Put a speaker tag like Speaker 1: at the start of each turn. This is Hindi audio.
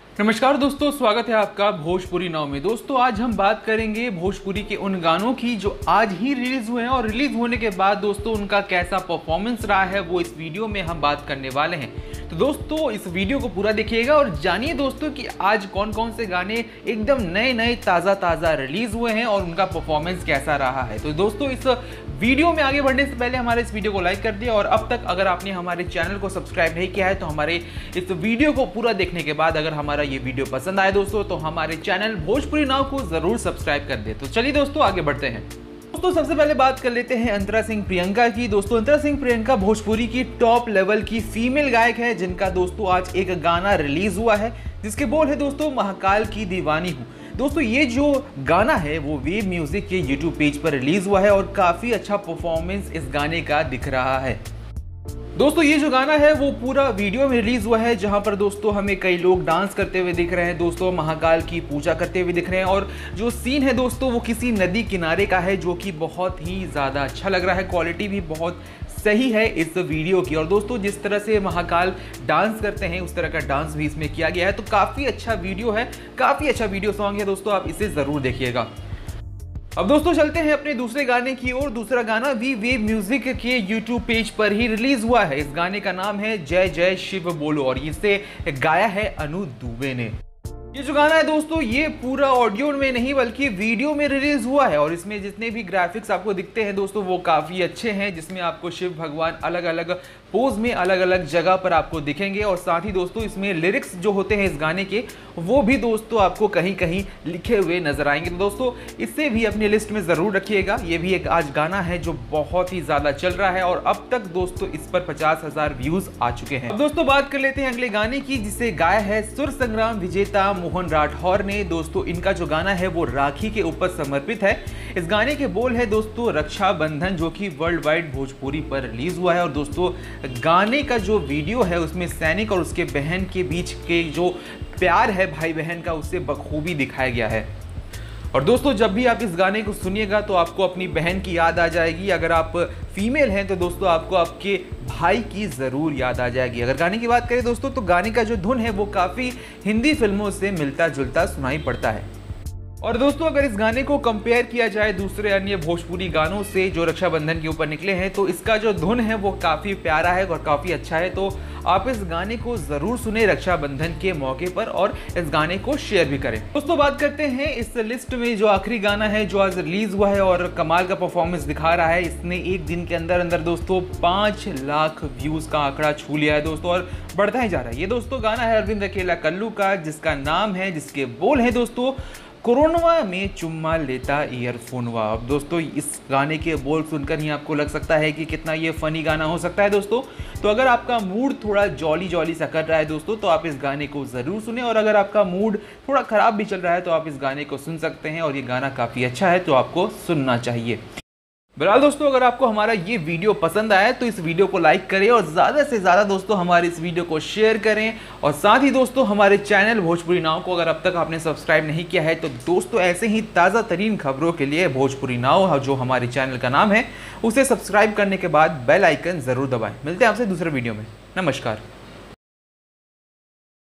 Speaker 1: नमस्कार दोस्तों, स्वागत है आपका भोजपुरी नाव में। दोस्तों आज हम बात करेंगे भोजपुरी के उन गानों की जो आज ही रिलीज हुए हैं और रिलीज होने के बाद दोस्तों उनका कैसा परफॉर्मेंस रहा है वो इस वीडियो में हम बात करने वाले हैं। तो दोस्तों इस वीडियो को पूरा देखिएगा और जानिए दोस्तों कि आज कौन कौन से गाने एकदम नए नए ताज़ा रिलीज हुए हैं और उनका परफॉर्मेंस कैसा रहा है। तो दोस्तों इस वीडियो में आगे बढ़ने से पहले हमारे इस वीडियो को लाइक कर दिया और अब तक अगर आपने हमारे चैनल को सब्सक्राइब नहीं किया है तो हमारे इस वीडियो को पूरा देखने के बाद अगर हमारा ये वीडियो पसंद आए दोस्तों तो हमारे चैनल भोजपुरी नाव को जरूर सब्सक्राइब कर दे। तो चलिए दोस्तों आगे बढ़ते हैं। दोस्तों सबसे पहले बात कर लेते हैं अंतरा सिंह प्रियंका की। दोस्तों अंतरा सिंह प्रियंका भोजपुरी की टॉप लेवल की फीमेल गायक है जिनका दोस्तों आज एक गाना रिलीज हुआ है जिसके बोल है दोस्तों महाकाल की दीवानी हूँ। दोस्तों ये जो गाना है वो वेव म्यूजिक के यूट्यूब पेज पर रिलीज हुआ है और काफी अच्छा परफॉर्मेंस इस गाने का दिख रहा है। दोस्तों ये जो गाना है वो पूरा वीडियो में रिलीज हुआ है जहां पर दोस्तों हमें कई लोग डांस करते हुए दिख रहे हैं, दोस्तों महाकाल की पूजा करते हुए दिख रहे हैं और जो सीन है दोस्तों वो किसी नदी किनारे का है जो कि बहुत ही ज़्यादा अच्छा लग रहा है। क्वालिटी भी बहुत सही है इस वीडियो की और दोस्तों जिस तरह से महाकाल डांस करते हैं उस तरह का डांस भी इसमें किया गया है। तो काफ़ी अच्छा वीडियो है, काफ़ी अच्छा वीडियो सॉन्ग है दोस्तों, आप इसे ज़रूर देखिएगा। अब दोस्तों चलते हैं अपने दूसरे गाने की ओर। दूसरा गाना भी वेव म्यूजिक के यूट्यूब पेज पर ही रिलीज हुआ है। इस गाने का नाम है जय जय शिव बोलो और इसे गाया है अनु दुबे ने। ये जो गाना है दोस्तों ये पूरा ऑडियो में नहीं बल्कि वीडियो में रिलीज हुआ है और इसमें जितने भी ग्राफिक्स आपको दिखते हैं दोस्तों वो काफ़ी अच्छे हैं, जिसमें आपको शिव भगवान अलग अलग पोज में अलग अलग जगह पर आपको दिखेंगे और साथ ही दोस्तों इसमें लिरिक्स जो होते हैं इस गाने के वो भी दोस्तों आपको कहीं कहीं लिखे हुए नजर आएंगे। तो दोस्तों इसे भी अपनी लिस्ट में ज़रूर रखिएगा। ये भी एक आज गाना है जो बहुत ही ज़्यादा चल रहा है और अब तक दोस्तों इस पर 50,000 व्यूज़ आ चुके हैं। अब दोस्तों बात कर लेते हैं अगले गाने की जिसे गाया है सुर संग्राम विजेता मोहन राठौर ने। दोस्तों इनका जो गाना है वो राखी के ऊपर समर्पित है। इस गाने के बोल है दोस्तों रक्षाबंधन जो कि वर्ल्ड वाइड भोजपुरी पर रिलीज हुआ है और दोस्तों गाने का जो वीडियो है उसमें सैनिक और उसके बहन के बीच के जो प्यार है भाई बहन का उससे बखूबी दिखाया गया है। और दोस्तों जब भी आप इस गाने को सुनिएगा तो आपको अपनी बहन की याद आ जाएगी। अगर आप फीमेल हैं तो दोस्तों आपको आपके भाई की ज़रूर याद आ जाएगी। अगर गाने की बात करें दोस्तों तो गाने का जो धुन है वो काफ़ी हिंदी फिल्मों से मिलता जुलता सुनाई पड़ता है। और दोस्तों अगर इस गाने को कंपेयर किया जाए दूसरे अन्य भोजपुरी गानों से जो रक्षाबंधन के ऊपर निकले हैं तो इसका जो धुन है वो काफ़ी प्यारा है और काफ़ी अच्छा है। तो आप इस गाने को ज़रूर सुने रक्षाबंधन के मौके पर और इस गाने को शेयर भी करें। दोस्तों बात करते हैं इस लिस्ट में जो आखिरी गाना है जो आज रिलीज हुआ है और कमाल का परफॉर्मेंस दिखा रहा है। इसने एक दिन के अंदर अंदर दोस्तों 5 लाख व्यूज़ का आंकड़ा छू लिया है दोस्तों और बढ़ता ही जा रहा है। ये दोस्तों गाना है अरविंद अकेला कल्लू का जिसका नाम है जिसके बोल है दोस्तों कोरोनवा में चुम्मा लेता ईयरफोनवा। अब दोस्तों इस गाने के बोल सुनकर ही आपको लग सकता है कि कितना ये फनी गाना हो सकता है दोस्तों। तो अगर आपका मूड थोड़ा जॉली सा कर रहा है दोस्तों तो आप इस गाने को ज़रूर सुने और अगर आपका मूड थोड़ा ख़राब भी चल रहा है तो आप इस गाने को सुन सकते हैं और ये गाना काफ़ी अच्छा है तो आपको सुनना चाहिए। बहरहाल दोस्तों अगर आपको हमारा ये वीडियो पसंद आया तो इस वीडियो को लाइक करें और ज़्यादा से ज़्यादा दोस्तों हमारे इस वीडियो को शेयर करें और साथ ही दोस्तों हमारे चैनल भोजपुरी नाव को अगर अब तक आपने सब्सक्राइब नहीं किया है तो दोस्तों ऐसे ही ताज़ा तरीन खबरों के लिए भोजपुरी नाव जो हमारे चैनल का नाम है उसे सब्सक्राइब करने के बाद बेल आइकन ज़रूर दबाएं। मिलते हैं आपसे दूसरे वीडियो में। नमस्कार।